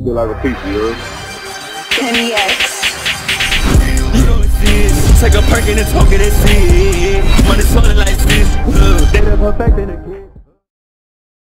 Feel like a piece, you heard? You know it's this. Take a perk and talk it and see. Money swollen like this. They done perfect in the